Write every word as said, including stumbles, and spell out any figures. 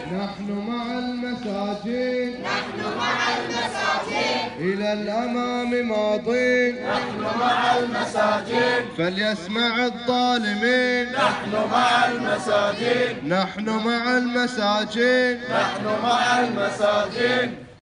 نحن مع المساجين نحن مع المساجين إلى الأمام ماضين نحن مع المساجين فليسمع الظالمين نحن مع المساجين نحن مع المساجين نحن مع المساجين